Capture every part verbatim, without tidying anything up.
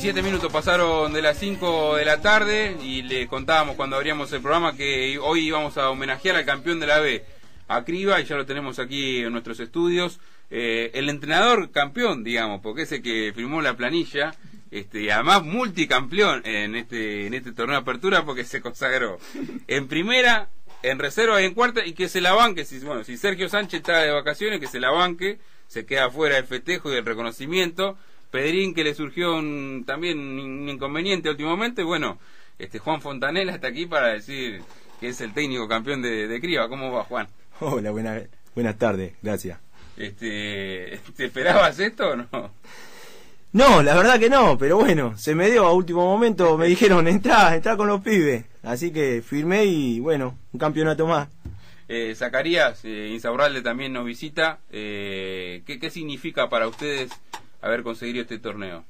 diecisiete minutos pasaron de las cinco de la tarde y le contábamos cuando abríamos el programa que hoy íbamos a homenajear al campeón de la B, a Criba, y ya lo tenemos aquí en nuestros estudios. Eh, el entrenador campeón, digamos, porque ese que firmó la planilla, este, y además multicampeón en este, en este torneo de apertura, porque se consagró en primera, en reserva y en cuarta, y que se la banque. Si, bueno, si Sergio Sánchez está de vacaciones, que se la banque, se queda fuera del festejo y del reconocimiento. Pedrín, que le surgió un, también un inconveniente últimamente. Bueno, este Juan Fontanella está aquí para decir que es el técnico campeón de, de Criba. ¿Cómo va, Juan? Hola, buena, buenas tardes, gracias. Este, ¿te esperabas esto o no? No, la verdad que no, pero bueno, se me dio a último momento, me dijeron, entrá, entrá con los pibes. Así que firmé y bueno, un campeonato más. Eh, Zacarías, eh, Insaurralde también nos visita. Eh, ¿qué, ¿Qué significa para ustedes haber conseguido este torneo?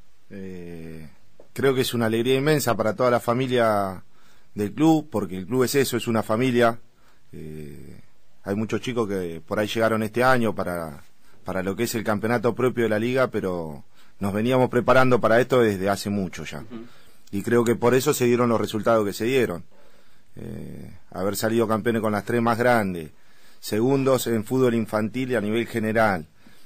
Eh, creo que es una alegría inmensa para toda la familia del club, porque el club es eso, es una familia. Eh, hay muchos chicos que por ahí llegaron este año para, para lo que es el campeonato propio de la liga, pero nos veníamos preparando para esto desde hace mucho ya. Uh-huh. Y creo que por eso se dieron los resultados que se dieron. Eh, haber salido campeones con las tres más grandes, segundos en fútbol infantil y a nivel general,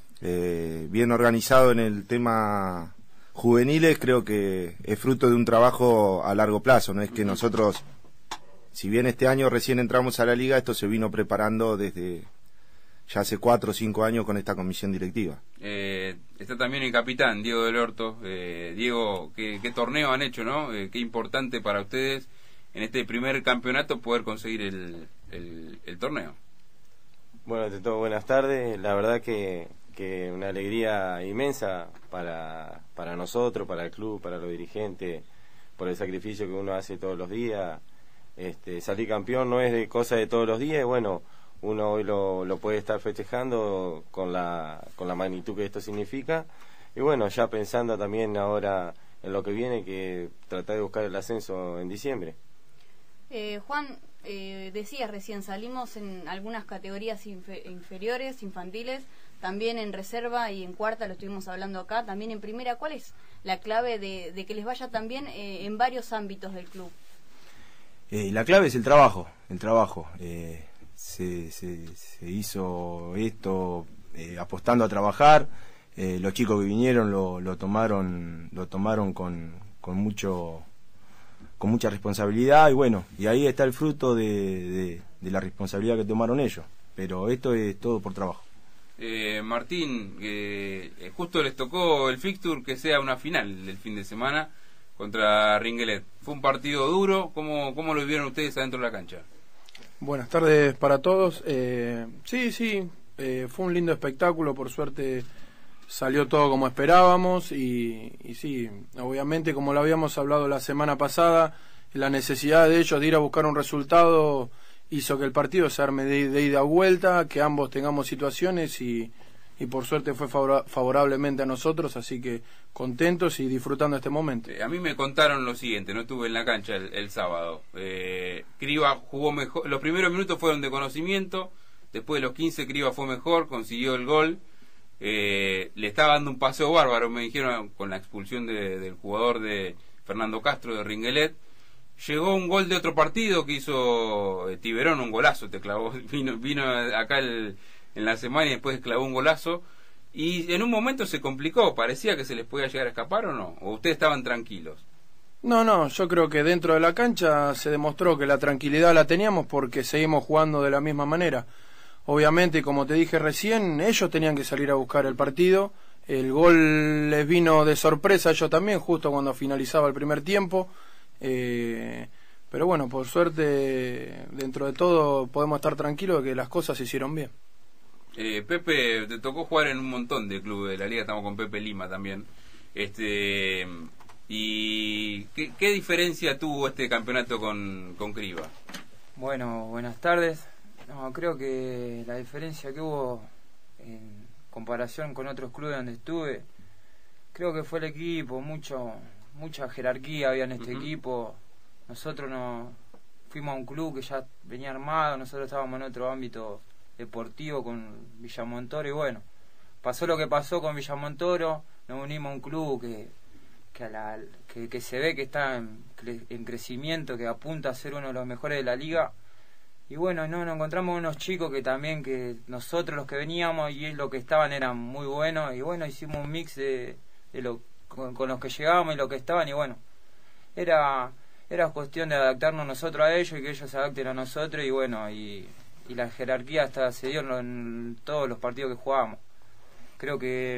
eh, bien organizado en el tema juveniles, creo que es fruto de un trabajo a largo plazo. No es que nosotros, si bien este año recién entramos a la liga, esto se vino preparando desde ya hace cuatro o cinco años con esta comisión directiva. Eh, está también el capitán, Diego del Horto. Eh, Diego, ¿qué, qué torneo han hecho, no? Eh, qué importante para ustedes en este primer campeonato poder conseguir el, el, el torneo. Bueno, ante todo, buenas tardes. La verdad que, que una alegría inmensa para, para nosotros, para el club, para los dirigentes, por el sacrificio que uno hace todos los días. Este, salir campeón no es de cosa de todos los días, y bueno, uno hoy lo, lo puede estar festejando con la, con la magnitud que esto significa. Y bueno, ya pensando también ahora en lo que viene, que tratar de buscar el ascenso en diciembre. Eh, Juan, eh, decías recién, salimos en algunas categorías infe- inferiores, infantiles, también en reserva y en cuarta, lo estuvimos hablando acá, también en primera. ¿Cuál es la clave de, de que les vaya también eh, en varios ámbitos del club? Eh, la clave es el trabajo, el trabajo. Eh, se, se, se hizo esto eh, apostando a trabajar. Eh, los chicos que vinieron lo, lo tomaron, lo tomaron con, con mucho... con mucha responsabilidad, y bueno, y ahí está el fruto de, de, de la responsabilidad que tomaron ellos, pero esto es todo por trabajo. eh, Martín, eh, justo les tocó el fixture que sea una final del fin de semana contra Ringelet. Fue un partido duro. ¿Cómo, cómo lo vivieron ustedes adentro de la cancha? Buenas tardes para todos. eh, sí, sí, eh, fue un lindo espectáculo, por suerte salió todo como esperábamos, y, y sí, obviamente, como lo habíamos hablado la semana pasada, la necesidad de ellos de ir a buscar un resultado hizo que el partido se arme de, de ida a vuelta, que ambos tengamos situaciones, y, y por suerte fue favora, favorablemente a nosotros, así que contentos y disfrutando este momento. Eh, a mí me contaron lo siguiente, no estuve en la cancha el, el sábado. Eh, Criba jugó mejor, los primeros minutos fueron de conocimiento, después de los quince Criba fue mejor, consiguió el gol. Eh, le estaba dando un paseo bárbaro, me dijeron, con la expulsión de, del jugador de Fernando Castro de Ringelet. Llegó un gol de otro partido que hizo eh, Tiberón, un golazo, te clavó, vino, vino acá el, en la semana y después clavó un golazo, y en un momento se complicó, parecía que se les podía llegar a escapar, ¿o no? ¿O ustedes estaban tranquilos? No, no, yo creo que dentro de la cancha se demostró que la tranquilidad la teníamos porque seguimos jugando de la misma manera. Obviamente, como te dije recién, ellos tenían que salir a buscar el partido. El gol les vino de sorpresa a ellos también, justo cuando finalizaba el primer tiempo. Eh, pero bueno, por suerte, dentro de todo, podemos estar tranquilos de que las cosas se hicieron bien. Eh, Pepe, te tocó jugar en un montón de clubes de la liga, estamos con Pepe Lima también. Este, ¿y qué, qué diferencia tuvo este campeonato con, con Criba? Bueno, buenas tardes. No, creo que la diferencia que hubo en comparación con otros clubes donde estuve, creo que fue el equipo, mucho mucha jerarquía había en este uh-huh. equipo. Nosotros no fuimos a un club que ya venía armado, nosotros estábamos en otro ámbito deportivo con Villamontoro, y bueno, pasó lo que pasó con Villamontoro, nos unimos a un club que, que, a la, que, que se ve que está en, en crecimiento, que apunta a ser uno de los mejores de la liga. Y bueno, no, nos encontramos unos chicos que también, que nosotros los que veníamos y los que estaban eran muy buenos, y bueno, hicimos un mix de, de lo, con, con los que llegábamos y los que estaban, y bueno, era era cuestión de adaptarnos nosotros a ellos y que ellos se adapten a nosotros, y bueno, y, y la jerarquía hasta se dio en, en todos los partidos que jugábamos. Creo que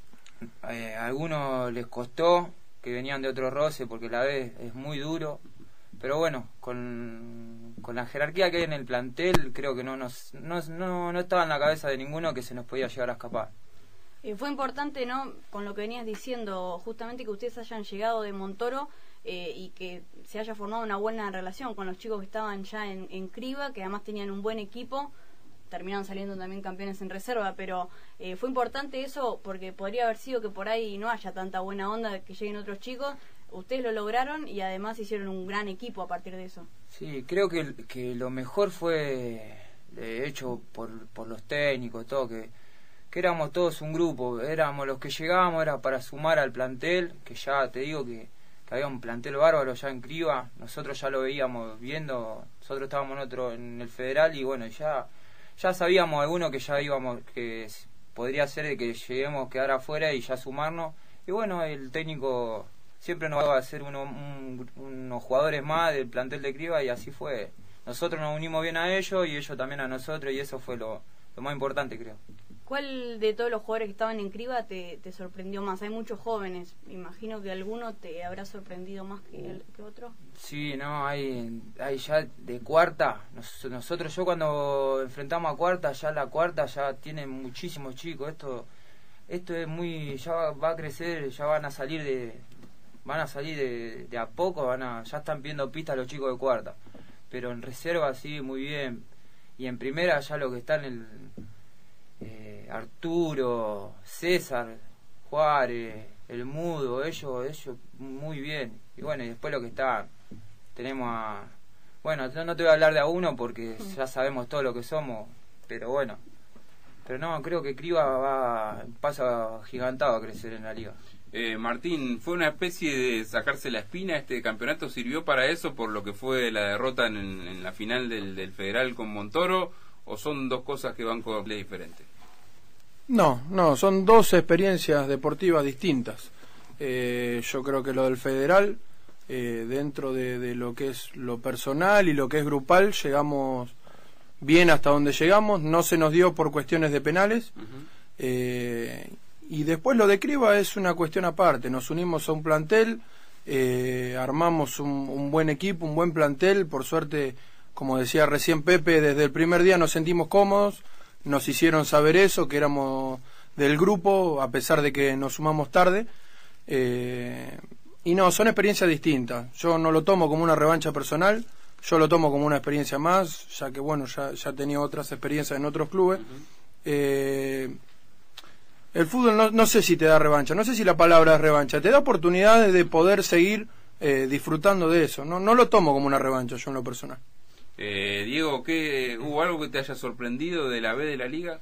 eh, a algunos les costó, que venían de otro roce, porque la B es muy duro, pero bueno, con, con la jerarquía que hay en el plantel, creo que no, nos, no, no, no estaba en la cabeza de ninguno que se nos podía llegar a escapar. Eh, fue importante, ¿no?, con lo que venías diciendo, justamente que ustedes hayan llegado de Montoro eh, y que se haya formado una buena relación con los chicos que estaban ya en, en Criba, que además tenían un buen equipo, terminaron saliendo también campeones en reserva, pero eh, fue importante eso porque podría haber sido que por ahí no haya tanta buena onda, que lleguen otros chicos. Ustedes lo lograron y además hicieron un gran equipo a partir de eso. Sí, creo que, que lo mejor fue eh, hecho por, por los técnicos, todo, que, que éramos todos un grupo, éramos los que llegábamos, era para sumar al plantel, que ya te digo que, que había un plantel bárbaro ya en Criba, nosotros ya lo veíamos viendo, nosotros estábamos en otro, en el Federal, y bueno, ya, ya sabíamos algunos que ya íbamos, que podría ser de que lleguemos a quedar afuera y ya sumarnos, y bueno, el técnico siempre nos va a hacer uno, un, unos jugadores más del plantel de Criba, y así fue. Nosotros nos unimos bien a ellos y ellos también a nosotros, y eso fue lo, lo más importante, creo. ¿Cuál de todos los jugadores que estaban en Criba te, te sorprendió más? Hay muchos jóvenes, imagino que alguno te habrá sorprendido más que, el, que otro. Sí, no, hay, hay ya de cuarta, Nos, nosotros yo cuando enfrentamos a cuarta, ya la cuarta ya tiene muchísimos chicos, esto esto es muy, ya va, va a crecer, ya van a salir de... van a salir de, de a poco, van a, ya están viendo pistas los chicos de cuarta, pero en reserva sí, muy bien, y en primera ya lo que están el eh, Arturo, César, Juárez, el Mudo, ellos, ellos muy bien, y bueno, y después lo que está, tenemos a, bueno, no, no te voy a hablar de a uno porque ya sabemos todo lo que somos, pero bueno, pero no, creo que Criba va, pasa gigantado a crecer en la liga. Eh, Martín, ¿fue una especie de sacarse la espina este campeonato? ¿Sirvió para eso por lo que fue la derrota en, en la final del, del Federal con Montoro? ¿O son dos cosas que van completamente diferentes? No, no, son dos experiencias deportivas distintas. Eh, yo creo que lo del Federal, eh, dentro de, de lo que es lo personal y lo que es grupal, llegamos bien hasta donde llegamos. No se nos dio por cuestiones de penales. Uh-huh. eh, Y después lo de Criba es una cuestión aparte. Nos unimos a un plantel, eh, armamos un, un buen equipo, un buen plantel. Por suerte, como decía recién Pepe, desde el primer día nos sentimos cómodos. Nos hicieron saber eso, que éramos del grupo, a pesar de que nos sumamos tarde. Eh, y no, son experiencias distintas. Yo no lo tomo como una revancha personal, yo lo tomo como una experiencia más, ya que bueno, ya, ya tenía otras experiencias en otros clubes. Uh-huh. eh, El fútbol no, no sé si te da revancha, no sé si la palabra es revancha, te da oportunidades de poder seguir eh, disfrutando de eso. No, no lo tomo como una revancha yo en lo personal. Eh, Diego, ¿qué, ¿hubo algo que te haya sorprendido de la B de la Liga?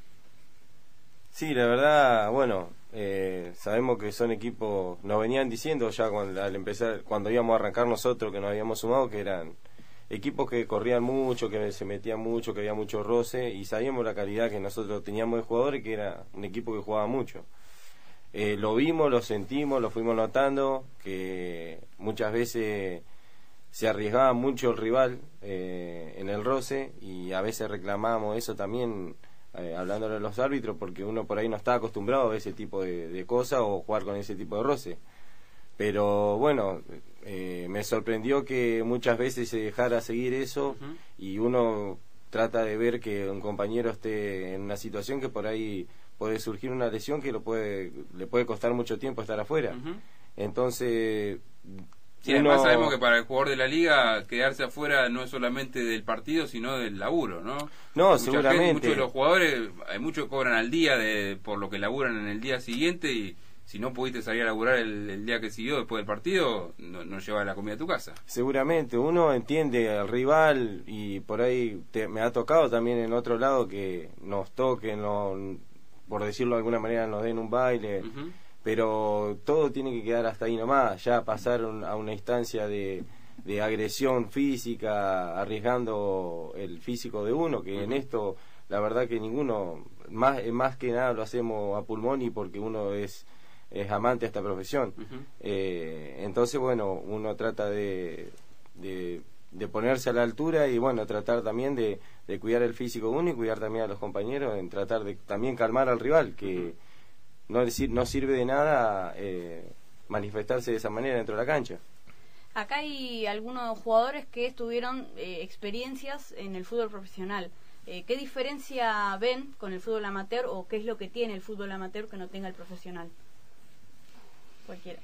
Sí, la verdad, bueno, eh, sabemos que son equipos, nos venían diciendo ya cuando, al empezar, cuando íbamos a arrancar nosotros, que nos habíamos sumado, que eran equipos que corrían mucho, que se metían mucho, que había mucho roce, y sabíamos la calidad que nosotros teníamos de jugadores, que era un equipo que jugaba mucho. Eh, lo vimos, lo sentimos, lo fuimos notando, que muchas veces se arriesgaba mucho el rival eh, en el roce, y a veces reclamábamos eso también, eh, hablándole a los árbitros, porque uno por ahí no está acostumbrado a ver ese tipo de, de cosas o jugar con ese tipo de roce. Pero bueno, eh, me sorprendió que muchas veces se dejara seguir eso. Uh-huh. Y uno trata de ver que un compañero esté en una situación que por ahí puede surgir una lesión que lo puede le puede costar mucho tiempo estar afuera. Uh-huh. Entonces, sí, uno... además sabemos que para el jugador de la liga quedarse afuera no es solamente del partido, sino del laburo, ¿no? No, Mucha seguramente. Gente, muchos de los jugadores, hay muchos que cobran al día de por lo que laburan en el día siguiente, y si no pudiste salir a laburar el, el día que siguió después del partido, no, no llevas la comida a tu casa. Seguramente, uno entiende al rival, y por ahí te, me ha tocado también en otro lado que nos toquen, no, por decirlo de alguna manera, nos den un baile. Uh-huh. pero todo tiene que quedar hasta ahí nomás, ya pasar un, a una instancia de, de agresión física, arriesgando el físico de uno, que en esto la verdad que ninguno, más, más que nada lo hacemos a pulmón y porque uno es, es amante de esta profesión. Uh-huh. eh, entonces bueno, uno trata de, de, de ponerse a la altura y bueno, tratar también de, de cuidar el físico de uno y cuidar también a los compañeros, en tratar de también calmar al rival, que uh-huh. no, decir, no sirve de nada eh, manifestarse de esa manera dentro de la cancha. Acá hay algunos jugadores que tuvieron eh, experiencias en el fútbol profesional. Eh, ¿Qué diferencia ven con el fútbol amateur o qué es lo que tiene el fútbol amateur que no tenga el profesional? Cualquiera.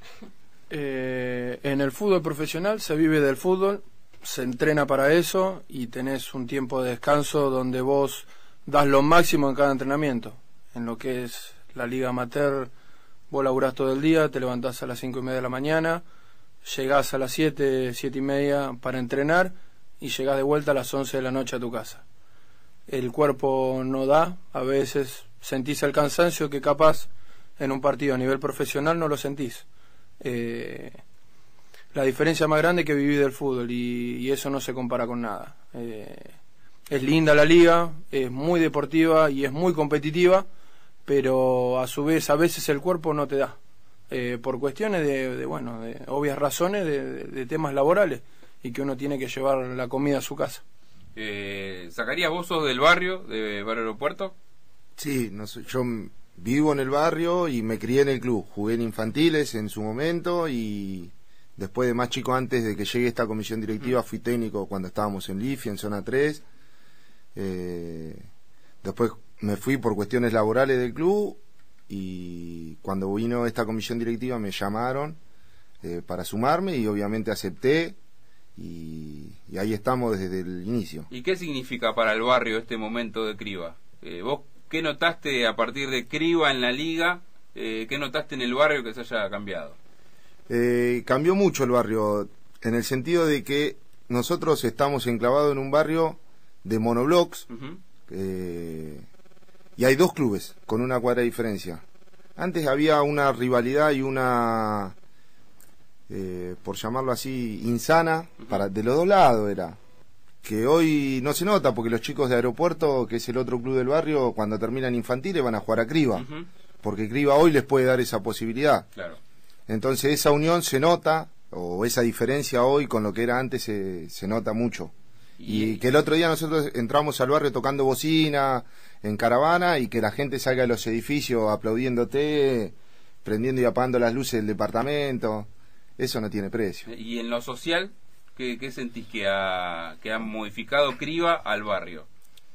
Eh, en el fútbol profesional se vive del fútbol, se entrena para eso y tenés un tiempo de descanso donde vos das lo máximo en cada entrenamiento. En lo que es la liga amateur, vos laburás todo el día, te levantás a las cinco y media de la mañana, llegás a las siete, siete y media para entrenar y llegás de vuelta a las once de la noche a tu casa. El cuerpo no da, a veces sentís el cansancio que capaz en un partido a nivel profesional no lo sentís. Eh, la diferencia más grande es que viví del fútbol y, y eso no se compara con nada. Eh, es linda la liga, es muy deportiva y es muy competitiva, pero a su vez a veces el cuerpo no te da. Eh, por cuestiones de, de, bueno, de obvias razones de, de, de temas laborales y que uno tiene que llevar la comida a su casa. Eh, ¿Zacarías, vos sos del barrio, de Barrio Aeropuerto? Sí, no sé, yo vivo en el barrio y me crié en el club. Jugué en infantiles en su momento y después de más chico, antes de que llegue esta comisión directiva, fui técnico cuando estábamos en Lifi, en zona tres. Eh, después me fui por cuestiones laborales del club y cuando vino esta comisión directiva me llamaron eh, para sumarme y obviamente acepté. Y, y ahí estamos desde el inicio. ¿Y qué significa para el barrio este momento de Criba? Eh, ¿Vos qué notaste a partir de Criba en la liga? Eh, ¿Qué notaste en el barrio que se haya cambiado? Eh, cambió mucho el barrio, en el sentido de que nosotros estamos enclavados en un barrio de monoblocks, uh-huh. eh, y hay dos clubes con una cuadra de diferencia. Antes había una rivalidad y una... Eh, por llamarlo así, insana, para de los dos lados era, que hoy no se nota porque los chicos de Aeropuerto, que es el otro club del barrio, cuando terminan infantiles van a jugar a Criba, uh-huh. porque Criba hoy les puede dar esa posibilidad. Claro. Entonces esa unión se nota, o esa diferencia hoy con lo que era antes se, se nota mucho. Y... y que el otro día nosotros entramos al barrio tocando bocina, en caravana, y que la gente salga de los edificios aplaudiéndote, prendiendo y apagando las luces del departamento. Eso no tiene precio. ¿Y en lo social, qué, qué sentís que ha, que ha modificado Criba al barrio?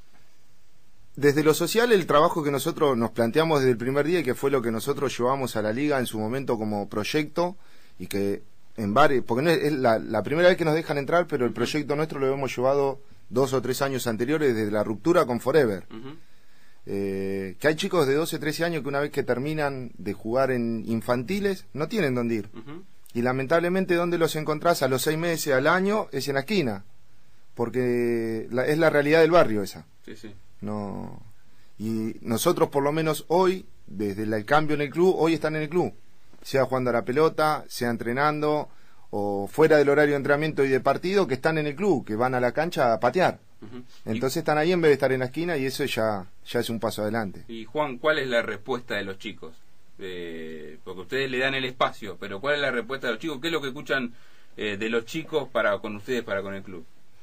Desde lo social, el trabajo que nosotros nos planteamos desde el primer día y que fue lo que nosotros llevamos a la liga en su momento como proyecto y que en varios, porque no es, es la, la primera vez que nos dejan entrar, pero el proyecto nuestro lo hemos llevado dos o tres años anteriores desde la ruptura con Forever. Uh-huh. eh, que hay chicos de doce, trece años que una vez que terminan de jugar en infantiles no tienen dónde ir. Uh-huh. Y lamentablemente donde los encontrás a los seis meses, al año, es en la esquina. Porque la, es la realidad del barrio esa. Sí, sí. No. Y nosotros por lo menos hoy, desde el cambio en el club, hoy están en el club. Sea jugando a la pelota, sea entrenando, o fuera del horario de entrenamiento y de partido, que están en el club, que van a la cancha a patear. Uh-huh. Entonces y... están ahí en vez de estar en la esquina y eso ya, ya es un paso adelante. Y Juan, ¿cuál es la respuesta de los chicos? Eh, porque ustedes le dan el espacio, pero ¿cuál es la respuesta de los chicos? ¿Qué es lo que escuchan eh, de los chicos para con ustedes, para con el club?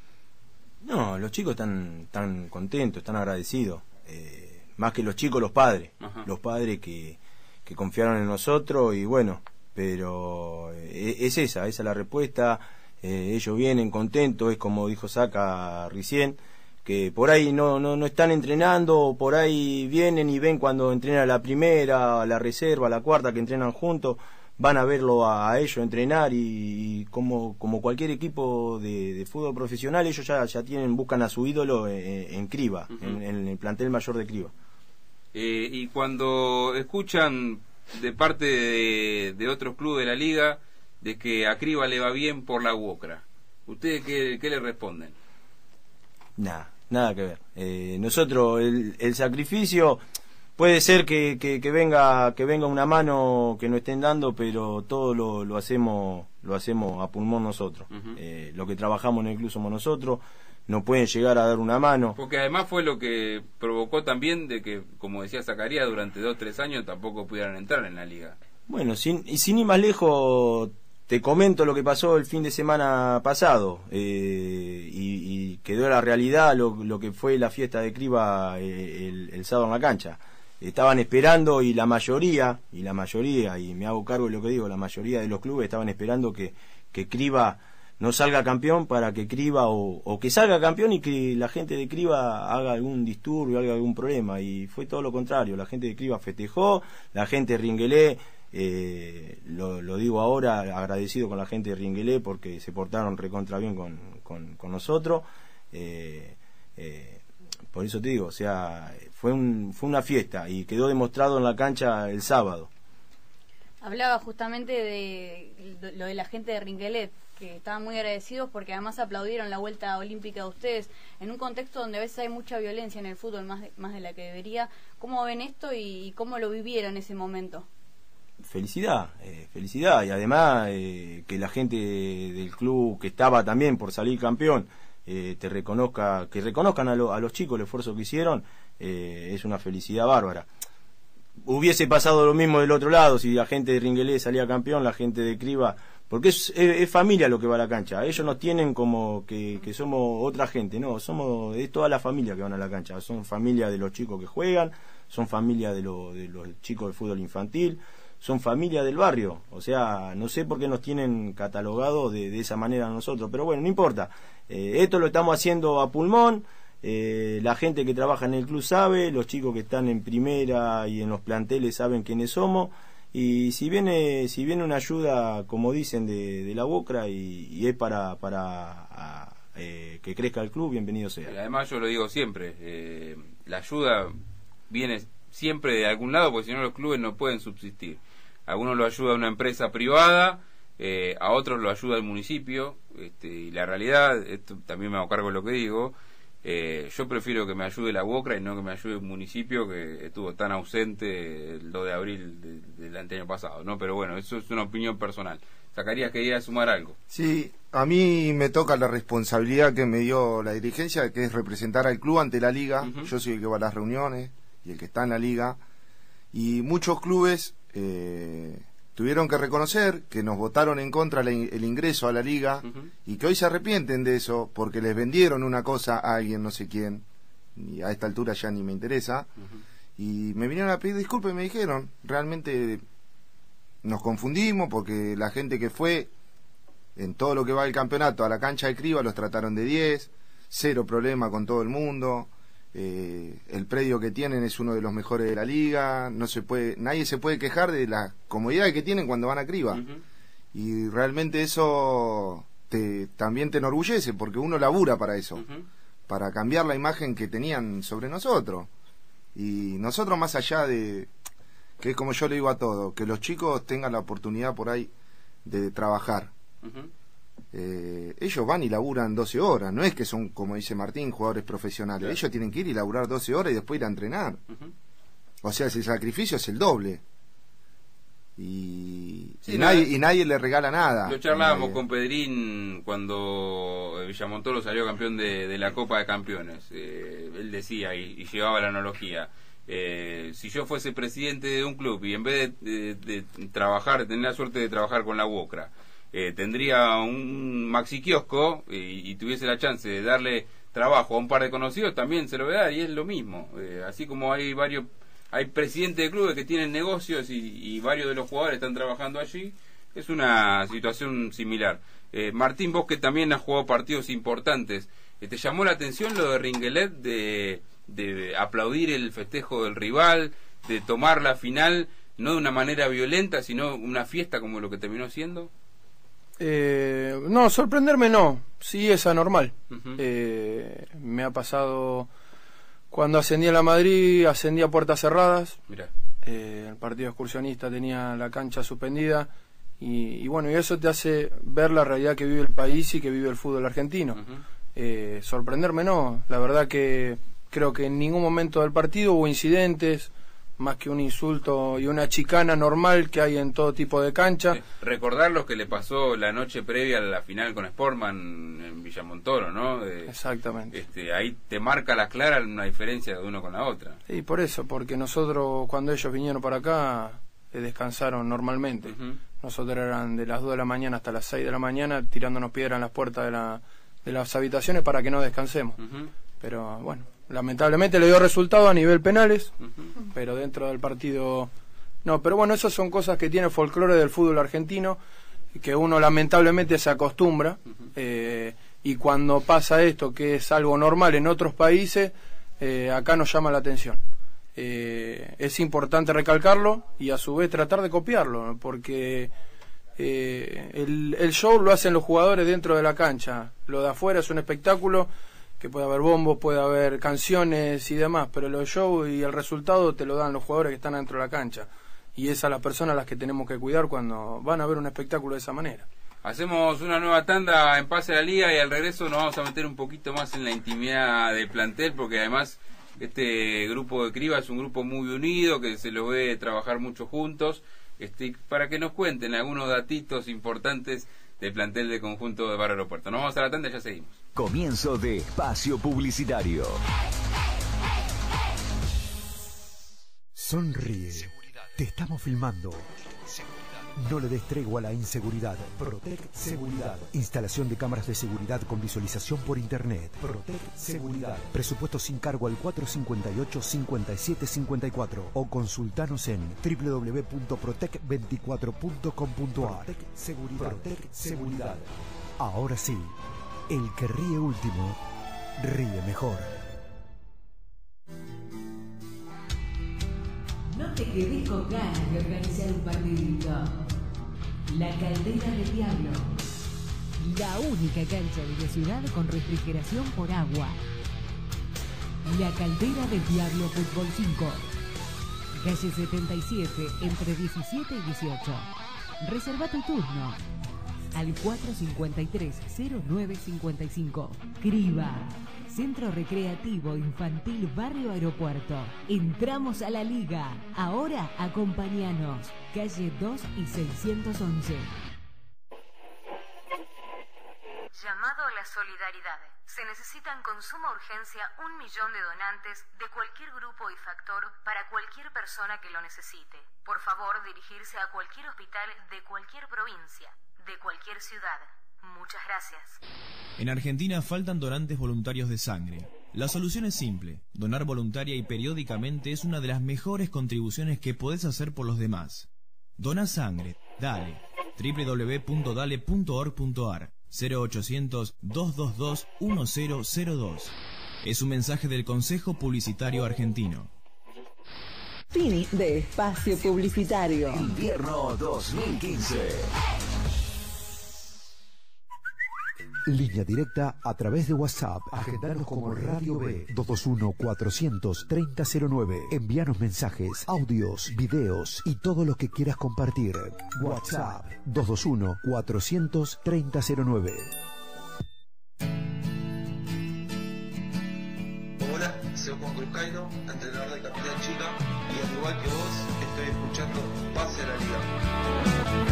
No, los chicos están tan contentos, están agradecidos. Eh, más que los chicos, los padres. Ajá. Los padres que, que confiaron en nosotros y bueno, pero eh, es esa, esa es la respuesta. Eh, ellos vienen contentos, es como dijo Saca recién, que por ahí no, no, no están entrenando, por ahí vienen y ven cuando entrena la primera, la reserva, la cuarta, que entrenan juntos, van a verlo a, a ellos entrenar y, y como, como cualquier equipo de, de fútbol profesional, ellos ya, ya tienen, buscan a su ídolo en, en Criba, uh-huh. en, en el plantel mayor de Criba. Eh, y cuando escuchan de parte de, de otros clubes de la liga de que a Criba le va bien por la UOCRA, ¿ustedes qué, qué le responden? Nada. Nada que ver. Eh, nosotros, el, el sacrificio, puede ser que, que, que venga que venga una mano que no estén dando, pero todo lo, lo hacemos lo hacemos a pulmón nosotros. Uh-huh. Eh, lo que trabajamos en el club somos nosotros. No pueden llegar a dar una mano. Porque además fue lo que provocó también de que, como decía Zacarías, durante dos o tres años tampoco pudieran entrar en la liga. Bueno, sin, y sin ir más lejos, te comento lo que pasó el fin de semana pasado, eh, y, y quedó la realidad lo, lo que fue la fiesta de Criba eh, el, el sábado en la cancha. Estaban esperando y la mayoría, y la mayoría, y me hago cargo de lo que digo, la mayoría de los clubes estaban esperando que, que Criba no salga campeón para que Criba, o, o que salga campeón y que la gente de Criba haga algún disturbio, haga algún problema, y fue todo lo contrario. La gente de Criba festejó, la gente de Ringuelé, eh, lo, lo digo ahora, agradecido con la gente de Ringuelé porque se portaron recontra bien con, con, con nosotros. eh, eh, por eso te digo, o sea, fue, un, fue una fiesta y quedó demostrado en la cancha el sábado. Hablaba justamente de lo de la gente de Ringuelet, que estaban muy agradecidos porque además aplaudieron la vuelta olímpica de ustedes en un contexto donde a veces hay mucha violencia en el fútbol, más de, más de la que debería. ¿Cómo ven esto y cómo lo vivieron ese momento? Felicidad, eh, felicidad, y además eh, que la gente del club que estaba también por salir campeón eh, te reconozca, que reconozcan a, lo, a los chicos el esfuerzo que hicieron, eh, es una felicidad bárbara. Hubiese pasado lo mismo del otro lado, si la gente de Ringuelé salía campeón, la gente de Criba, porque es, es, es familia lo que va a la cancha. Ellos nos tienen como que, que somos otra gente, no, somos es toda la familia que van a la cancha. Son familia de los chicos que juegan, son familia de, lo, de los chicos del fútbol infantil, son familia del barrio. O sea, no sé por qué nos tienen catalogados de, de esa manera a nosotros, pero bueno, no importa. Eh, esto lo estamos haciendo a pulmón. Eh, la gente que trabaja en el club sabe, los chicos que están en primera y en los planteles saben quiénes somos, y si viene si viene una ayuda, como dicen, de, de la Bocra y, y es para para a, eh, que crezca el club, bienvenido sea. Y además yo lo digo siempre, eh, la ayuda viene siempre de algún lado, porque si no los clubes no pueden subsistir. A algunos lo ayuda una empresa privada, eh, a otros lo ayuda el municipio, este, y la realidad, esto también me hago cargo de lo que digo. Eh, yo prefiero que me ayude la Bocra y no que me ayude el municipio, que estuvo tan ausente el dos de abril de, del año pasado, ¿no? Pero bueno, eso es una opinión personal. Zacarías, quería sumar algo. Sí, a mí me toca la responsabilidad que me dio la dirigencia, que es representar al club ante la liga. Uh-huh. Yo soy el que va a las reuniones y el que está en la liga. Y muchos clubes eh, tuvieron que reconocer que nos votaron en contra el, el ingreso a la liga, uh-huh, y que hoy se arrepienten de eso porque les vendieron una cosa a alguien, no sé quién, y a esta altura ya ni me interesa, uh-huh, y me vinieron a pedir disculpas y me dijeron, realmente nos confundimos porque la gente que fue en todo lo que va del campeonato a la cancha de Criba los trataron de diez, cero problema con todo el mundo. Eh, el predio que tienen es uno de los mejores de la liga, no se puede, nadie se puede quejar de las comodidades que tienen cuando van a Criba. Uh-huh. Y realmente eso te, también te enorgullece, porque uno labura para eso, uh-huh, para cambiar la imagen que tenían sobre nosotros. Y nosotros, más allá de, que es como yo le digo a todos, que los chicos tengan la oportunidad por ahí de trabajar. Uh-huh. Eh, ellos van y laburan doce horas, no es que son, como dice Martín, jugadores profesionales. Claro. Ellos tienen que ir y laburar doce horas y después ir a entrenar. Uh-huh. O sea, ese sacrificio es el doble. Y, sí, y, nadie, y nadie le regala nada. Lo charlábamos eh, con Pedrín cuando Villamontoro salió campeón de, de la Copa de Campeones. Eh, él decía y, y llevaba la analogía. Eh, si yo fuese presidente de un club y en vez de, de, de trabajar, de tener la suerte de trabajar con la Bocra, Eh, tendría un maxi kiosco y, y tuviese la chance de darle trabajo a un par de conocidos, también se lo voy a dar, y es lo mismo. Eh, así como hay varios, hay presidentes de clubes que tienen negocios y, y varios de los jugadores están trabajando allí, es una situación similar. Eh, Martín, vos que también has jugado partidos importantes, eh, ¿te llamó la atención lo de Ringuelet, de, de aplaudir el festejo del rival, de tomar la final no de una manera violenta, sino una fiesta como lo que terminó siendo? Eh, no, sorprenderme no, sí es anormal. Uh-huh. Eh, me ha pasado cuando ascendí a la Madrid, ascendí a puertas cerradas. Mirá. Eh, el partido excursionista tenía la cancha suspendida y, y bueno, y eso te hace ver la realidad que vive el país y que vive el fútbol argentino. Uh-huh. Eh, sorprenderme no, la verdad que creo que en ningún momento del partido hubo incidentes, más que un insulto y una chicana normal que hay en todo tipo de cancha. Sí. Recordar lo que le pasó la noche previa a la final con Sportman en Villamontoro, ¿no? De, Exactamente. Este, ahí te marca la clara una diferencia de uno con la otra. Sí, por eso, porque nosotros cuando ellos vinieron para acá eh, descansaron normalmente. Uh-huh. Nosotros eran de las dos de la mañana hasta las seis de la mañana tirándonos piedra en las puertas de, la, de las habitaciones para que no descansemos. Uh-huh. Pero bueno, lamentablemente le dio resultado a nivel penales, Uh-huh. pero dentro del partido no. Pero bueno, esas son cosas que tiene el folclore del fútbol argentino, que uno lamentablemente se acostumbra, uh-huh. eh, y cuando pasa esto, que es algo normal en otros países, eh, acá nos llama la atención. Eh, es importante recalcarlo y a su vez tratar de copiarlo, porque eh, el, el show lo hacen los jugadores dentro de la cancha, lo de afuera es un espectáculo que puede haber bombos, puede haber canciones y demás, pero los shows y el resultado te lo dan los jugadores que están dentro de la cancha, y es a las personas a las que tenemos que cuidar cuando van a ver un espectáculo de esa manera. Hacemos una nueva tanda en Pase a la Liga y al regreso nos vamos a meter un poquito más en la intimidad del plantel, porque además este grupo de Criba es un grupo muy unido, que se lo ve trabajar mucho juntos, este, para que nos cuenten algunos datitos importantes del plantel del conjunto de Barrio Aeropuerto. Nos vamos a la tanda y ya seguimos. Comienzo de espacio publicitario. Sonríe. Te estamos filmando. No le des tregua a la inseguridad. Protec Seguridad. Instalación de cámaras de seguridad con visualización por internet. Protec Seguridad. Presupuesto sin cargo al cuatro cinco ocho, cinco siete cinco cuatro o consultanos en w w w punto protec veinticuatro punto com punto a r. Protec Seguridad. Protec Seguridad. Ahora sí, el que ríe último, ríe mejor. No te quedes con ganas de organizar un partidito. La Caldera del Diablo. La única cancha de la ciudad con refrigeración por agua. La Caldera del Diablo Fútbol cinco. Calle setenta y siete, entre diecisiete y dieciocho. Reserva tu turno al cuatro cinco tres, cero nueve cinco cinco. Criba. Centro Recreativo Infantil Barrio Aeropuerto. Entramos a la liga. Ahora acompáñanos. Calle dos y seiscientos once. Llamado a la solidaridad. Se necesitan con suma urgencia un millón de donantes de cualquier grupo y factor para cualquier persona que lo necesite. Por favor, dirigirse a cualquier hospital de cualquier provincia, de cualquier ciudad. Muchas gracias. En Argentina faltan donantes voluntarios de sangre. La solución es simple. Donar voluntaria y periódicamente es una de las mejores contribuciones que podés hacer por los demás. Dona sangre. Dale. w w w punto dale punto org punto a r. cero ochocientos, dos dos dos, uno cero cero dos. Es un mensaje del Consejo Publicitario Argentino. Fin de espacio publicitario. Invierno dos mil quince. Línea directa a través de WhatsApp. Agendanos como Radio B. dos dos uno, cuatrocientos treinta cero nueve. Envíanos mensajes, audios, videos y todo lo que quieras compartir. WhatsApp dos dos uno, cuatrocientos treinta cero nueve. Hola, soy Juan Cruzcaino, entrenador de Capitán Chica, y al igual que vos, estoy escuchando Pase a la Liga.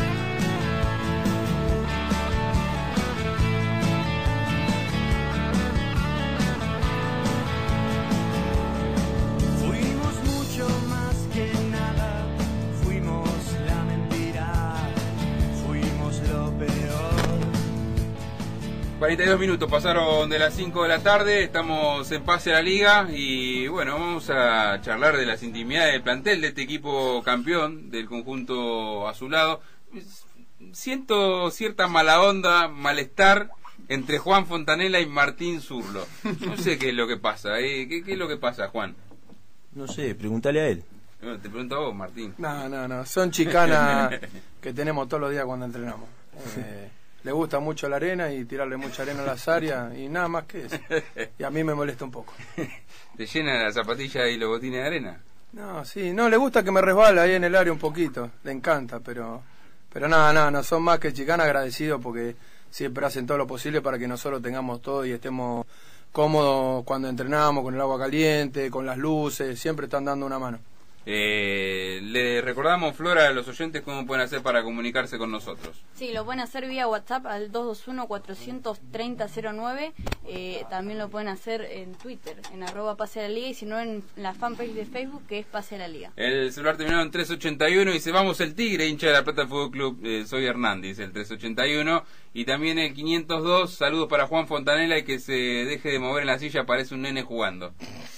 cuarenta y dos minutos pasaron de las cinco de la tarde, estamos en Pase a la Liga y bueno, vamos a charlar de las intimidades del plantel de este equipo campeón del conjunto azulado. Siento cierta mala onda, malestar entre Juan Fontanella y Martín Zurlo. No sé qué es lo que pasa, ¿eh? ¿Qué, qué es lo que pasa, Juan? No sé, pregúntale a él. Bueno, te pregunto a vos, Martín. No, no, no, son chicanas que tenemos todos los días cuando entrenamos. Eh, le gusta mucho la arena y tirarle mucha arena a las áreas y nada más que eso. Y a mí me molesta un poco. ¿Te llena la zapatilla y los botines de arena? No, sí, no, le gusta que me resbala ahí en el área un poquito, le encanta, pero pero nada, nada, no son más que chicanas, agradecidos porque siempre hacen todo lo posible para que nosotros tengamos todo y estemos cómodos cuando entrenamos, con el agua caliente, con las luces, siempre están dando una mano. Eh, le recordamos, Flora, a los oyentes cómo pueden hacer para comunicarse con nosotros. Sí, lo pueden hacer vía WhatsApp al dos dos uno, cuatro tres cero, cero nueve. Eh, también lo pueden hacer en Twitter, en arroba Pase a la Liga, y si no en la fanpage de Facebook, que es Pase a la Liga. El celular terminado en tres ochenta y uno, dice: vamos el Tigre, hincha de la Plata Fútbol Club. Eh, soy Hernández, el tres ochenta y uno. Y también el quinientos dos, saludos para Juan Fontanela, y que se deje de mover en la silla, parece un nene jugando.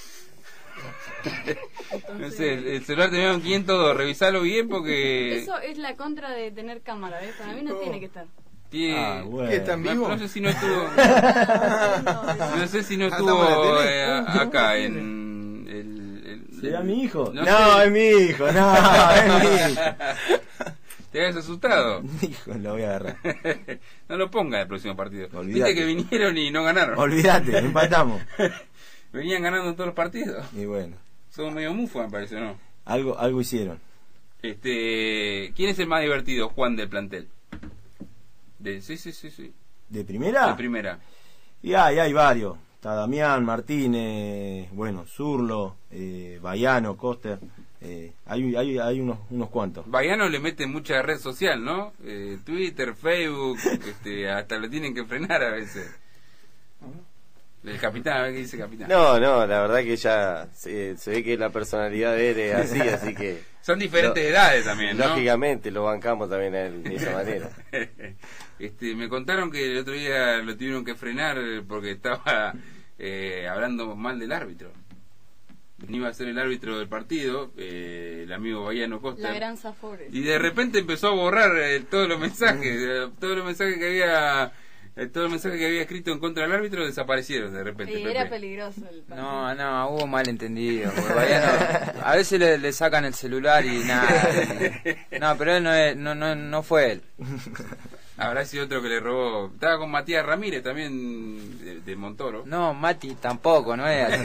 Entonces, no sé, el celular terminado en quinientos dos, revisalo bien porque... Eso es la contra de tener cámara, ¿eh? Para mí no, no. tiene que estar. Tiene... Ah, bueno. ¿Qué, están vivos? No, no sé si no estuvo... no sé si no estuvo eh, acá en... El, el, ¿Será mi hijo? No, no sé. es mi hijo, no, es mi hijo. ¿Te habías asustado? Hijo, lo voy a agarrar. No lo ponga en el próximo partido. Olvidate. Viste que vinieron y no ganaron. Olvídate, empatamos. Venían ganando todos los partidos. Y bueno. Son medio mufos, me parece, ¿no? Algo, algo hicieron. Este, ¿quién es el más divertido, Juan, del plantel? De, sí, sí, sí, sí. ¿De primera? De primera. Y hay, hay varios. Está Damián, Martínez, bueno, Zurlo, eh, Baiano, Coster. Eh, hay hay, hay unos, unos cuantos. Baiano le mete mucha red social, ¿no? Eh, Twitter, Facebook, este, hasta lo tienen que frenar a veces. El capitán, a ver qué dice capitán. No, no, la verdad que ya se, se ve que la personalidad de él es así, así que... Son diferentes lo, edades también, ¿no? Lógicamente, lo bancamos también a él de esa manera. este, me contaron que el otro día lo tuvieron que frenar porque estaba eh, hablando mal del árbitro. Iba a ser el árbitro del partido, eh, el amigo Baiano Costa. La gran Zafores. Y de repente empezó a borrar eh, todos los mensajes, eh, todos los mensajes que había... Todos los mensajes que había escrito en contra del árbitro desaparecieron de repente. Y era peligroso el partido. No, no, hubo malentendido. No, a veces le, le sacan el celular y nada. Y, no, pero él no, es, no, no, no fue él. Habrá sido otro que le robó. Estaba con Matías Ramírez también, de, de Montoro. No, Mati tampoco, no es así.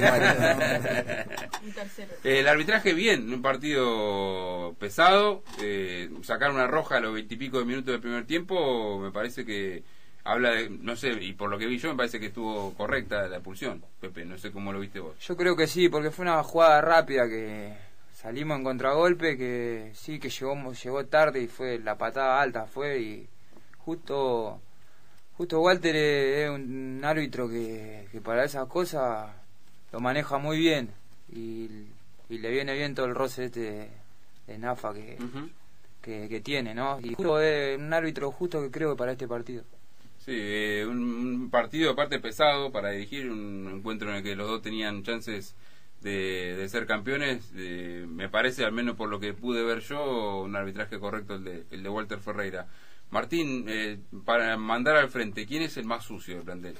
Un tercero. El arbitraje bien, un partido pesado. Eh, sacar una roja a los veintipico de minutos del primer tiempo, me parece que... Habla de, no sé, y por lo que vi yo me parece que estuvo correcta la expulsión, Pepe, no sé cómo lo viste vos. Yo creo que sí, porque fue una jugada rápida que salimos en contragolpe, que sí, que llegó llegó tarde y fue la patada alta, fue y justo justo Walter es un árbitro que, que para esas cosas lo maneja muy bien y, y le viene bien todo el roce este de, de Nafa que, uh-huh. que, que tiene, ¿no? Y justo es un árbitro justo que creo que para este partido. Sí, eh, un, un partido aparte pesado para dirigir, un encuentro en el que los dos tenían chances de, de ser campeones. De, me parece, al menos por lo que pude ver yo, un arbitraje correcto el de, el de Walter Ferreira. Martín, eh, para mandar al frente, ¿quién es el más sucio del plantel?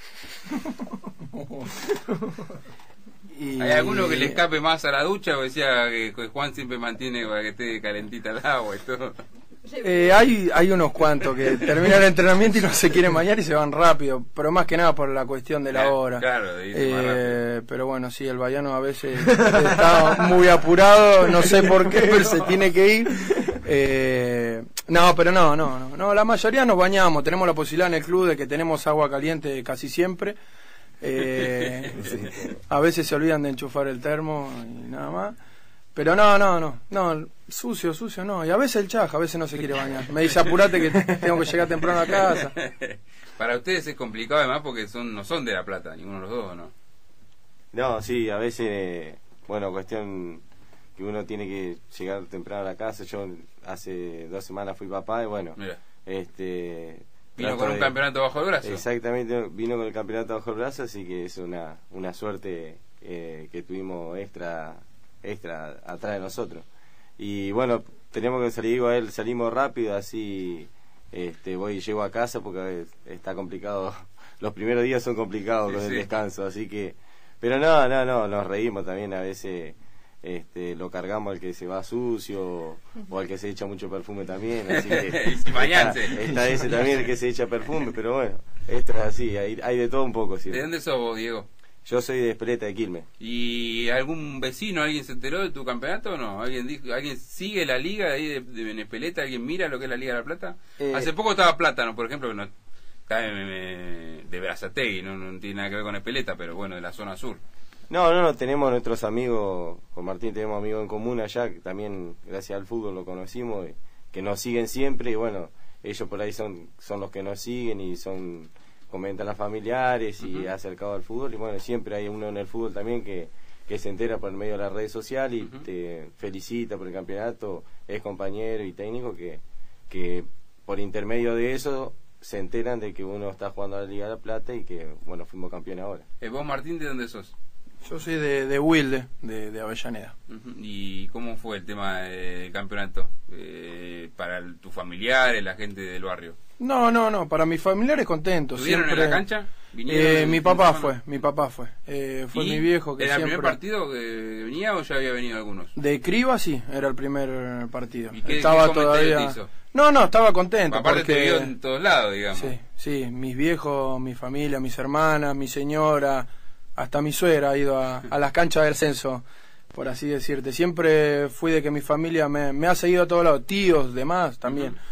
Y... ¿Hay alguno que le escape más a la ducha? O decía que Juan siempre mantiene para que esté calentita el agua y todo. Eh, hay hay unos cuantos que terminan el entrenamiento y no se quieren bañar y se van rápido, pero más que nada por la cuestión de la claro, hora. Claro, eh, pero bueno, sí, el Baiano a veces está muy apurado, no sé por qué, pero se tiene que ir. Eh, no, pero no, no, no, no, la mayoría nos bañamos, tenemos la posibilidad en el club de que tenemos agua caliente casi siempre. Eh, a veces se olvidan de enchufar el termo y nada más. Pero no, no, no, no, sucio, sucio no. Y a veces el Chaja, a veces no se quiere bañar. Me dice, apurate que tengo que llegar temprano a casa. Para ustedes es complicado además porque son no son de La Plata, ninguno de los dos, ¿no? No, sí, a veces, bueno, cuestión que uno tiene que llegar temprano a la casa. Yo hace dos semanas fui papá y bueno, Mira. este... Vino con un de, campeonato bajo el brazo. Exactamente, vino con el campeonato bajo el brazo, así que es una, una suerte eh, que tuvimos extra... extra atrás de nosotros y bueno, tenemos que salir igual, salimos rápido así este voy y llego a casa porque está complicado, los primeros días son complicados sí, con el sí. descanso, así que pero no, no, no, nos reímos también a veces, este lo cargamos al que se va sucio o al que se echa mucho perfume también, así que está, está ese también el que se echa perfume, pero bueno, esto es así, hay, hay de todo un poco, ¿sí? ¿De dónde sos vos, Diego? Yo soy de Espeleta de Quilmes. ¿Y algún vecino, alguien se enteró de tu campeonato o no? ¿Alguien dijo, alguien sigue la liga ahí de, de, de Espeleta? ¿Alguien mira lo que es la Liga de la Plata? Eh, Hace poco estaba Plátano, por ejemplo, que no está de, de Berazategui, no, no tiene nada que ver con Espeleta, pero bueno, de la zona sur. No, no, no, tenemos nuestros amigos, con Martín tenemos amigos en común allá, que también gracias al fútbol lo conocimos, y, que nos siguen siempre, y bueno, ellos por ahí son son los que nos siguen y son comentan las familiares y uh-huh. acercados al fútbol, y bueno, siempre hay uno en el fútbol también que, que se entera por medio de las redes sociales y uh-huh. te felicita por el campeonato, es compañero y técnico que, que por intermedio de eso se enteran de que uno está jugando a la Liga de la Plata y que, bueno, fuimos campeón ahora. Eh, ¿Vos, Martín, de dónde sos? Yo soy de, de Wilde, de, de Avellaneda. Uh-huh. ¿Y cómo fue el tema del campeonato? Eh, ¿Para el, tus familiares, la gente del barrio? No, no, no, para mis familiares contentos. ¿Estuvieron siempre... en la cancha? Eh, mi papá fue, mi papá fue. Eh, fue mi viejo que ¿Era siempre... el primer partido que venía o ya había venido algunos? De criba sí, era el primer partido. ¿Y qué, estaba qué todavía... te hizo? No, no, estaba contento. Aparte porque... te vio en todos lados, digamos. Sí, sí, mis viejos, mi familia, mis hermanas, mi señora, hasta mi suegra ha ido a, a las canchas del censo, por así decirte. Siempre fui de que mi familia me, me ha seguido a todos lados, tíos, demás también. Uh-huh.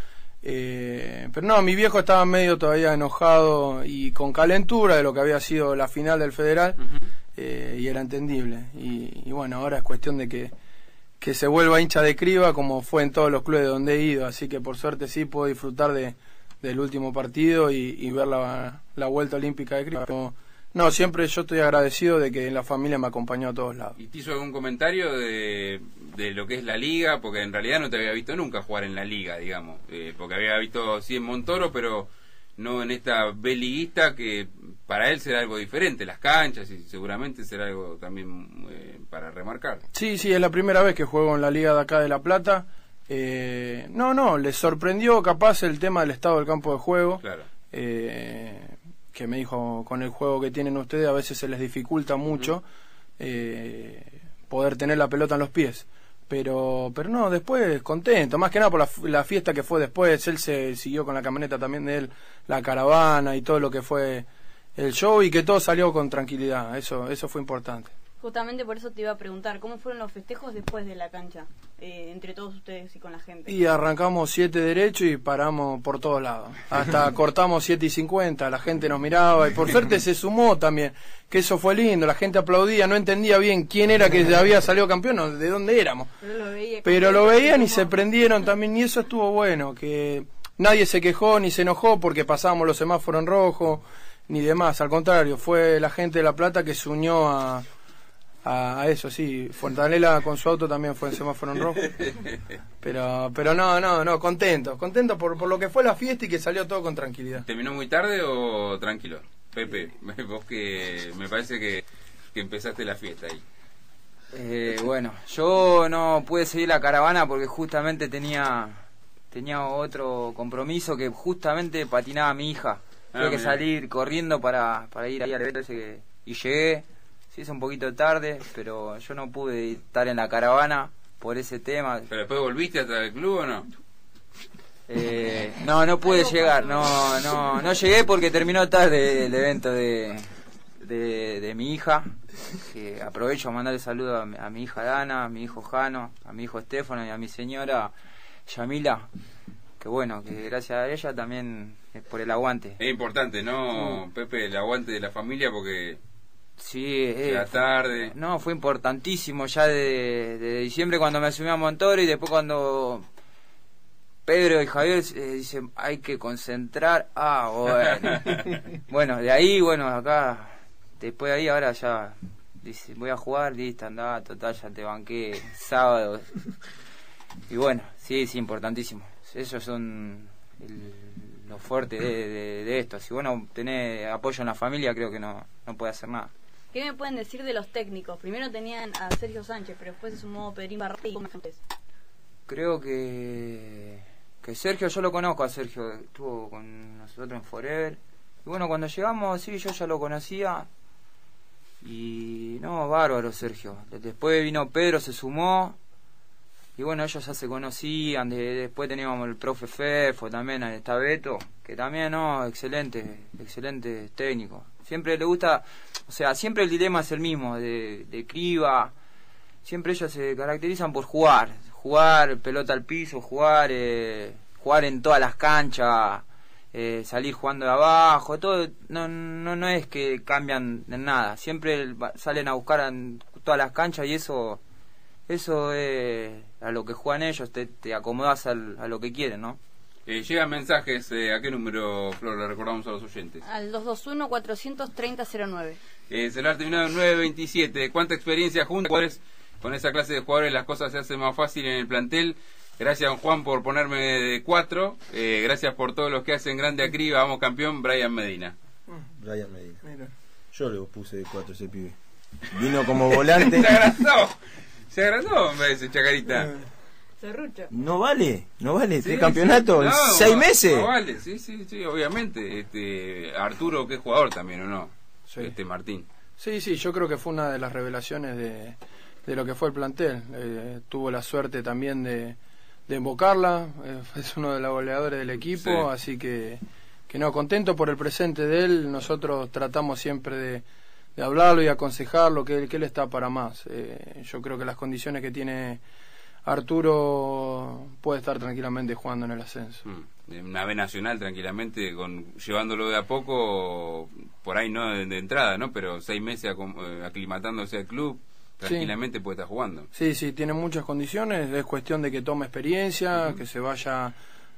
Eh, pero no, mi viejo estaba medio todavía enojado y con calentura de lo que había sido la final del Federal, uh-huh. eh, y era entendible. Y, y bueno, ahora es cuestión de que, que se vuelva hincha de criba como fue en todos los clubes donde he ido, así que por suerte sí puedo disfrutar de, del último partido y, y ver la, la vuelta olímpica de criba. Pero, no, siempre yo estoy agradecido de que la familia me acompañó a todos lados. ¿Y te hizo algún comentario de, de lo que es la liga? Porque en realidad no te había visto nunca jugar en la liga, digamos. Eh, porque había visto sí en Montoro, pero no en esta B liguista, que para él será algo diferente, las canchas, y seguramente será algo también eh, para remarcar. Sí, sí, es la primera vez que juego en la liga de acá de La Plata. Eh, no, no, les sorprendió capaz el tema del estado del campo de juego. Claro. Eh, que me dijo, con el juego que tienen ustedes a veces se les dificulta mucho eh, poder tener la pelota en los pies, pero pero no, después contento, más que nada por la, la fiesta que fue después. Él se siguió con la camioneta también de él, la caravana y todo lo que fue el show, y que todo salió con tranquilidad, eso eso fue importante. Justamente por eso te iba a preguntar, ¿cómo fueron los festejos después de la cancha, eh, entre todos ustedes y con la gente? Y arrancamos siete derecho y paramos por todos lados. Hasta cortamos siete y cincuenta, la gente nos miraba y por suerte se sumó también, que eso fue lindo, la gente aplaudía, no entendía bien quién era que había salido campeón o de dónde éramos. Pero lo, veía Pero lo veían y se prendieron también, y eso estuvo bueno, que nadie se quejó ni se enojó porque pasábamos los semáforos en rojo, ni demás, al contrario, fue la gente de La Plata que se unió a... a eso, sí. Fontanela con su auto también fue en semáforo en rojo, pero pero no, no, no, contento contento por, por lo que fue la fiesta y que salió todo con tranquilidad. ¿Terminó muy tarde o tranquilo? Pepe, vos que me parece que, que empezaste la fiesta ahí. Eh, bueno, yo no pude seguir la caravana porque justamente tenía tenía otro compromiso, que justamente patinaba mi hija. Tuve ah, que mira. salir corriendo para, para ir ahí al evento ese que, y llegué. Sí, es un poquito tarde, pero yo no pude estar en la caravana por ese tema. ¿Pero después volviste hasta el club o no? Eh, no, no pude llegar, no, no, no llegué porque terminó tarde el evento de, de, de mi hija. Que aprovecho a mandarle saludos a, mi- a mi hija Dana, a mi hijo Jano, a mi hijo Estefano y a mi señora Yamila. Que bueno, que gracias a ella también es por el aguante. Es importante, ¿no, Pepe, el aguante de la familia? Porque... Sí, eh, la tarde. Fue, no, fue importantísimo ya de, de diciembre cuando me subí a Montoro, y después cuando Pedro y Javier eh, dicen hay que concentrar. Ah, bueno. Bueno, de ahí, bueno, acá, después de ahí, ahora ya dice voy a jugar, listo, andá, total, ya te banqué sábado. Y bueno, sí, sí, importantísimo. Esos son el, lo fuerte de, de, de esto. Si bueno tenés apoyo en la familia, creo que no, no puede hacer nada. ¿Qué me pueden decir de los técnicos? Primero tenían a Sergio Sánchez, pero después se sumó Pedrín Barrete y Gómez. Creo que que Sergio, yo lo conozco a Sergio, estuvo con nosotros en Forever. Y bueno, cuando llegamos, sí, yo ya lo conocía. Y no, bárbaro Sergio. Después vino Pedro, se sumó. Y bueno, ellos ya se conocían. De, después teníamos el profe Fefo también, está Beto, que también, no, excelente, excelente técnico. Siempre le gusta, o sea, siempre el dilema es el mismo, de, de criba. Siempre ellos se caracterizan por jugar, jugar pelota al piso, jugar, eh, jugar en todas las canchas, eh, salir jugando de abajo, todo, no, no, no es que cambian en nada, siempre salen a buscar en todas las canchas y eso, eso es a lo que juegan ellos, te, te acomodas al, a lo que quieren, ¿no? Eh, llegan mensajes, eh, ¿a qué número, Flor, le recordamos a los oyentes? Al dos dos uno, cuatro tres cero, cero nueve. Eh, celular terminado en nueve veintisiete. ¿Cuánta experiencia juntos? Con esa clase de jugadores las cosas se hacen más fácil en el plantel. Gracias, Juan, por ponerme de cuatro. Eh, gracias por todos los que hacen grande a Criba. Vamos, campeón, Brian Medina. Brian Medina. Mira. Yo le puse de cuatro ese pibe. Vino como volante. Se agrandó. Se agrandó, me dice Chacarita. Serrucho. No vale, no vale, Sí, este campeonato, sí. en No, seis no, meses. No vale, sí, sí, sí, obviamente. Este, Arturo, que es jugador también, ¿o no? Sí. Este, Martín. Sí, sí, yo creo que fue una de las revelaciones de, de lo que fue el plantel. Eh, tuvo la suerte también de, de invocarla, eh, es uno de los goleadores del equipo, Sí. así que, que no, contento por el presente de él. Nosotros tratamos siempre de, de hablarlo y aconsejarlo, que, él- que él está para más. Eh, yo creo que las condiciones que tiene Arturo puede estar tranquilamente jugando en el ascenso. Mm, en una B nacional tranquilamente, con llevándolo de a poco, por ahí no de, de entrada, ¿no? Pero seis meses acom- eh, aclimatándose al club, tranquilamente puede estar jugando. Sí, sí, tiene muchas condiciones, es cuestión de que tome experiencia, que se vaya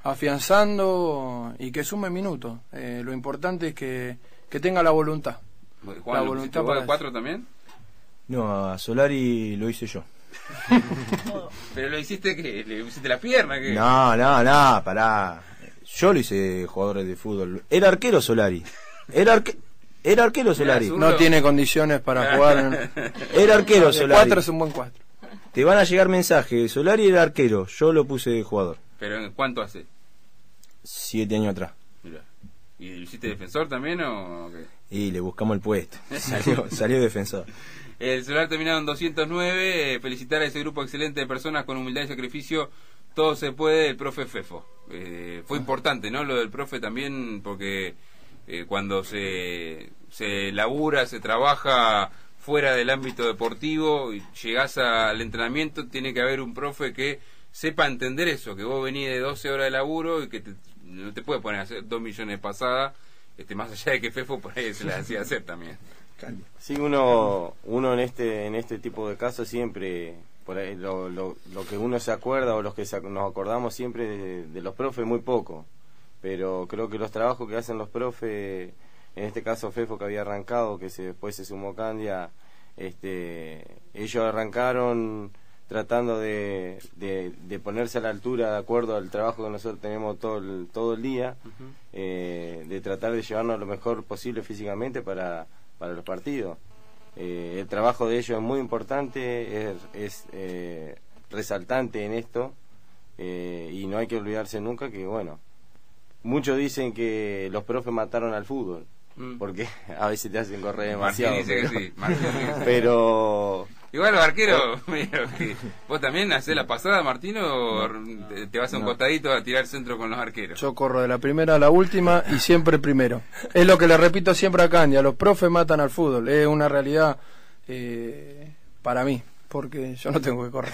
afianzando y que sume minutos. Eh, lo importante es que, que tenga la voluntad. Juan, ¿lo pusiste vos de cuatro también? No, a Solari lo hice yo. Pero lo hiciste que le pusiste la pierna que No, no, no, pará. Yo lo hice jugador de fútbol. Era arquero Solari. Era, arque... Era arquero Solari. No tiene condiciones para jugar. En... Era arquero El Solari. cuatro es un buen cuatro. Te van a llegar mensajes. Solari era arquero. Yo lo puse de jugador. Pero ¿en cuánto hace? Siete años atrás. Mirá. ¿Y lo hiciste defensor también o qué? Y le buscamos el puesto. Salió, salió defensor. El celular terminado en doscientos nueve. Eh, felicitar a ese grupo excelente de personas con humildad y sacrificio. Todo se puede, el profe Fefo. Eh, fue importante, ¿no? Lo del profe también, porque eh, cuando se, se labura, se trabaja fuera del ámbito deportivo y llegás al entrenamiento, tiene que haber un profe que sepa entender eso, que vos venís de doce horas de laburo y que te, no te puede poner a hacer dos millones de pasadas, este, más allá de que Fefo por ahí se las hacía hacer también. Sí, uno, uno en este en este tipo de casos siempre, por ahí, lo, lo, lo que uno se acuerda o los que se, nos acordamos siempre de, de los profes, muy poco. Pero creo que los trabajos que hacen los profes, en este caso Fefo que había arrancado, que se, después se sumó Candia, este, ellos arrancaron tratando de, de, de ponerse a la altura de acuerdo al trabajo que nosotros tenemos todo el, todo el día, uh-huh. eh, de tratar de llevarnos lo mejor posible físicamente para para los partidos. Eh, el trabajo de ellos es muy importante, es, es eh, resaltante en esto, eh, y no hay que olvidarse nunca que, bueno, muchos dicen que los profes mataron al fútbol, mm. porque a veces te hacen correr demasiado. Martín dice pero, que sí, Martín dice que sí. pero igual los arqueros, mira, que vos también hacés la pasada, Martín, o te, te vas a un No. costadito a tirar centro con los arqueros. Yo corro de la primera a la última y siempre el primero. Es lo que le repito siempre a Candia, los profes matan al fútbol. Es una realidad eh, para mí, porque yo no tengo que correr.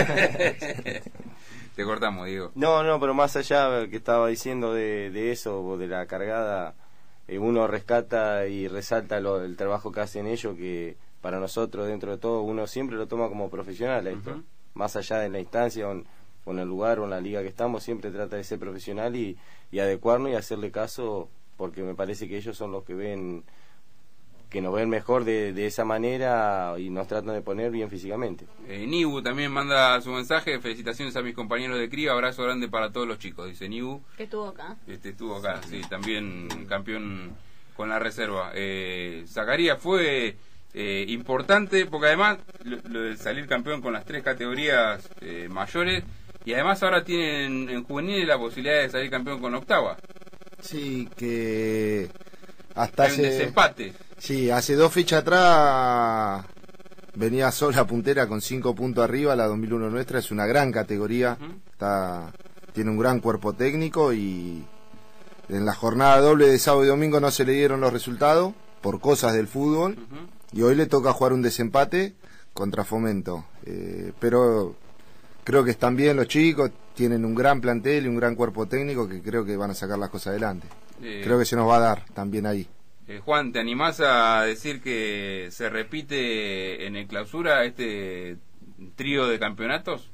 Te cortamos, Diego. No, no, pero más allá de que estaba diciendo de, de eso, o de la cargada, eh, uno rescata y resalta lo, el trabajo que hacen ellos, que para nosotros, dentro de todo, uno siempre lo toma como profesional esto. Uh-huh. Más allá de la instancia o en, o en el lugar o en la liga que estamos, siempre trata de ser profesional y, y adecuarnos y hacerle caso, porque me parece que ellos son los que ven, que nos ven mejor de, de esa manera y nos tratan de poner bien físicamente. Eh, Nibu también manda su mensaje, felicitaciones a mis compañeros de Criba, abrazo grande para todos los chicos, dice Nibu. Que estuvo acá. Este, estuvo acá, sí, también campeón con la reserva. Eh, Zacarías fue... Eh, importante porque además lo, lo de salir campeón con las tres categorías eh, mayores, y además ahora tienen en juveniles la posibilidad de salir campeón con octava. Sí, que hasta Hay hace un desempate. Sí, hace dos fechas atrás venía sola puntera con cinco puntos arriba. La dos mil uno nuestra es una gran categoría, uh-huh. está tiene un gran cuerpo técnico, y en la jornada doble de sábado y domingo no se le dieron los resultados por cosas del fútbol. Uh-huh. Y hoy le toca jugar un desempate contra Fomento. Eh, pero creo que están bien los chicos, tienen un gran plantel y un gran cuerpo técnico que creo que van a sacar las cosas adelante. Eh, creo que se nos va a dar también ahí. Eh, Juan, ¿te animás a decir que se repite en el clausura este trío de campeonatos?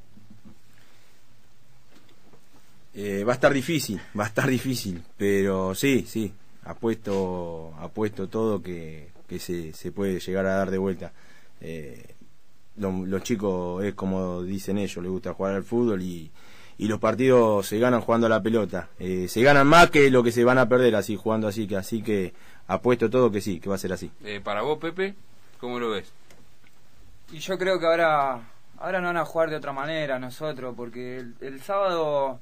Eh, va a estar difícil, va a estar difícil, pero sí, sí, apuesto, apuesto todo que, que se, se puede llegar a dar de vuelta. Eh, lo, los chicos, es como dicen ellos, les gusta jugar al fútbol y, y los partidos se ganan jugando a la pelota. Eh, se ganan más que lo que se van a perder así jugando así, que así que apuesto todo que sí, que va a ser así. Eh, para vos, Pepe, ¿cómo lo ves? Y yo creo que ahora, ahora no van a jugar de otra manera nosotros, porque el, el sábado...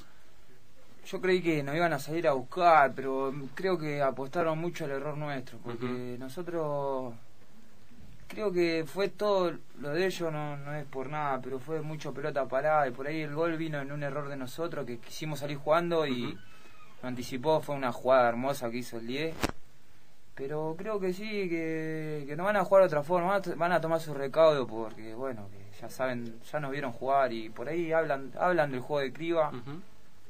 Yo creí que nos iban a salir a buscar, pero creo que apostaron mucho al error nuestro, porque uh-huh. nosotros, creo que fue todo lo de ellos, no, no es por nada, pero fue mucho pelota parada, y por ahí el gol vino en un error de nosotros, que quisimos salir jugando y uh-huh. lo anticipó, fue una jugada hermosa que hizo el diez, pero creo que sí, que, que no van a jugar de otra forma, van a tomar su recaudo, porque bueno, que ya saben, ya nos vieron jugar, y por ahí hablan, hablan del juego de Criba. Uh-huh.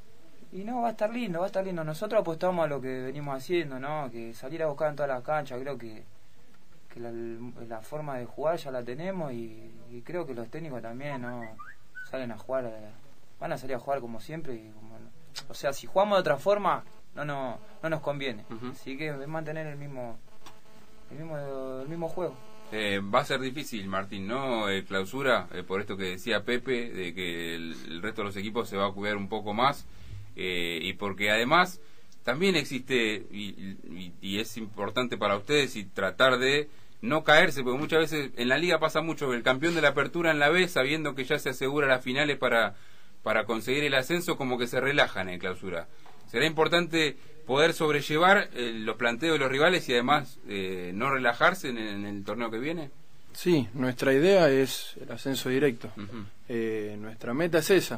Y no, va a estar lindo, va a estar lindo. Nosotros apostamos a lo que venimos haciendo, ¿no? Que salir a buscar en todas las canchas, creo que, que la, la forma de jugar ya la tenemos y, y creo que los técnicos también, ¿no? Salen a jugar, van a salir a jugar como siempre. Y como, o sea, si jugamos de otra forma, no, no, no nos conviene. Uh-huh. Así que mantener el mismo, el mismo, el mismo juego. Eh, va a ser difícil, Martín, ¿no? Eh, clausura, eh, por esto que decía Pepe, de que el, el resto de los equipos se va a cuidar un poco más. Eh, y porque además también existe y, y, y es importante para ustedes y tratar de no caerse, porque muchas veces en la liga pasa mucho, el campeón de la apertura en la B, sabiendo que ya se asegura las finales para, para conseguir el ascenso, como que se relajan en clausura. Será importante poder sobrellevar eh, los planteos de los rivales y además eh, no relajarse en, en el torneo que viene. Sí, nuestra idea es el ascenso directo. Uh-huh. eh, nuestra meta es esa.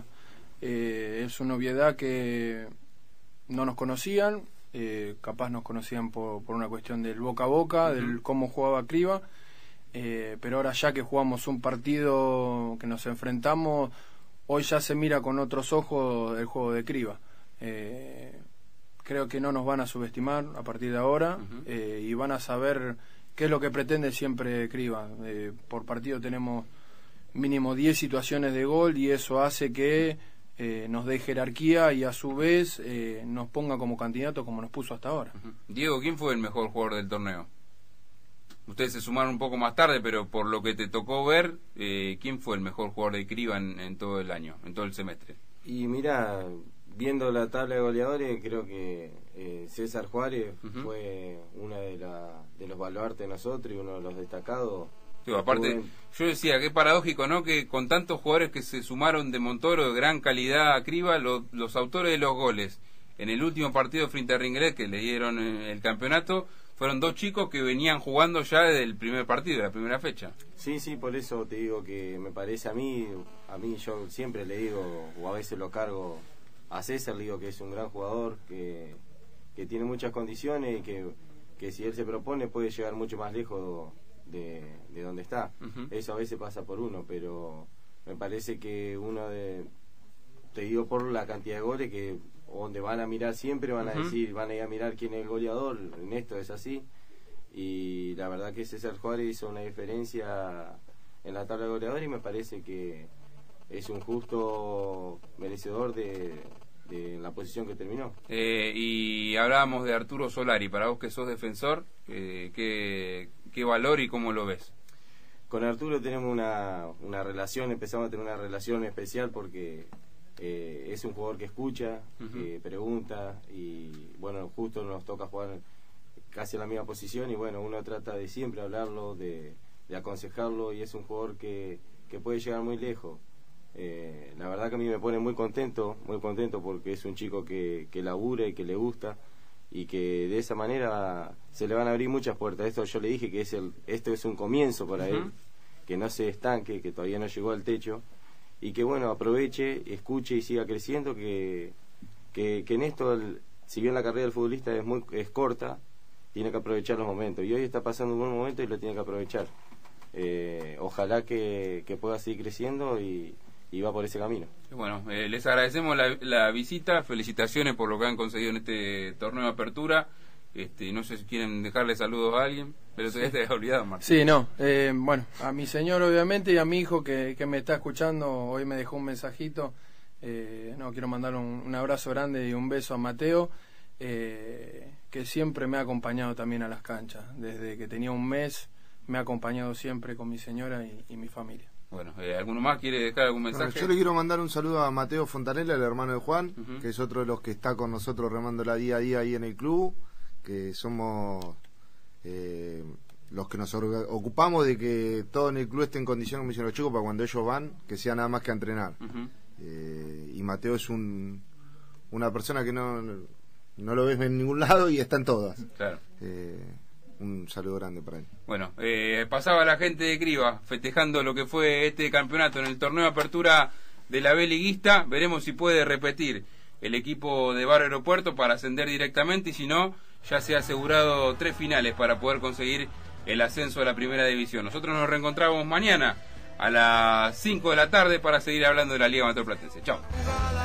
Eh, es una obviedad que no nos conocían, eh, capaz nos conocían por, por una cuestión del boca a boca, uh-huh. del cómo jugaba Criba, eh, pero ahora ya que jugamos un partido que nos enfrentamos, hoy ya se mira con otros ojos el juego de Criba. Eh, creo que no nos van a subestimar a partir de ahora uh-huh. eh, y van a saber qué es lo que pretende siempre Criba. Eh, por partido tenemos mínimo diez situaciones de gol y eso hace que Eh, nos dé jerarquía y a su vez eh, nos ponga como candidato como nos puso hasta ahora. Uh-huh. Diego, ¿quién fue el mejor jugador del torneo? Ustedes se sumaron un poco más tarde, pero por lo que te tocó ver, eh, ¿quién fue el mejor jugador de Criba en, en todo el año, en todo el semestre? Y mira, viendo la tabla de goleadores, creo que eh, César Juárez uh-huh. fue uno de, la, de los baluartes de nosotros y uno de los destacados. Digo, aparte, yo decía, qué paradójico, ¿no? Que con tantos jugadores que se sumaron de Montoro, de gran calidad a Criba, lo, los autores de los goles en el último partido frente a Ringlet, que le dieron el campeonato, fueron dos chicos que venían jugando ya desde el primer partido, de la primera fecha. Sí, sí, por eso te digo que me parece a mí, a mí yo siempre le digo, o a veces lo cargo a César, le digo que es un gran jugador, que, que tiene muchas condiciones y que, que si él se propone puede llegar mucho más lejos de, de donde está. Uh-huh. Eso a veces pasa por uno, pero me parece que uno de, te digo por la cantidad de goles que donde van a mirar siempre van a uh-huh. decir, van a ir a mirar quién es el goleador, en esto es así, y la verdad que César Juárez hizo una diferencia en la tabla de goleadores y me parece que es un justo merecedor de, de la posición que terminó. Eh, y hablábamos de Arturo Solari, para vos que sos defensor, eh, ¿qué, qué valor y cómo lo ves? Con Arturo tenemos una, una relación, empezamos a tener una relación especial porque eh, es un jugador que escucha, uh-huh. que pregunta y bueno, justo nos toca jugar casi en la misma posición y bueno, uno trata de siempre hablarlo, de, de aconsejarlo y es un jugador que, que puede llegar muy lejos. Eh, la verdad que a mí me pone muy contento, muy contento porque es un chico que, que labura y que le gusta y que de esa manera se le van a abrir muchas puertas. Esto yo le dije que es el, esto es un comienzo para uh-huh. él, que no se estanque, que todavía no llegó al techo y que bueno, aproveche, escuche y siga creciendo, que, que, que en esto, el, si bien la carrera del futbolista es, muy, es corta, tiene que aprovechar los momentos y hoy está pasando un buen momento y lo tiene que aprovechar. Eh, ojalá que, que pueda seguir creciendo y y va por ese camino. Bueno, eh, les agradecemos la, la visita, felicitaciones por lo que han conseguido en este torneo de apertura. Este, no sé si quieren dejarle saludos a alguien, pero todavía Sí. te has olvidado, Martín. Sí, no, eh, bueno, a mi señor obviamente y a mi hijo que, que me está escuchando, hoy me dejó un mensajito, eh, no, quiero mandar un, un abrazo grande y un beso a Mateo, eh, que siempre me ha acompañado también a las canchas, desde que tenía un mes me ha acompañado siempre con mi señora y, y mi familia. Bueno, eh, ¿alguno más quiere dejar algún mensaje? Bueno, yo le quiero mandar un saludo a Mateo Fontanella, el hermano de Juan, Uh-huh. que es otro de los que está con nosotros remándola día a día ahí en el club, que somos eh, los que nos orga- ocupamos de que todo en el club esté en condición, como dicen los chicos, para cuando ellos van, que sea nada más que a entrenar. Uh-huh. Eh, y Mateo es un una persona que no, no lo ves en ningún lado y está en todas. Claro. Eh, un saludo grande para él. Bueno, eh, pasaba la gente de Criba festejando lo que fue este campeonato en el torneo de apertura de la B Liguista. Veremos si puede repetir el equipo de Barrio Aeropuerto para ascender directamente, y si no, ya se ha asegurado tres finales para poder conseguir el ascenso a la primera división. Nosotros nos reencontramos mañana a las cinco de la tarde para seguir hablando de la Liga Amateur Platense. Chao.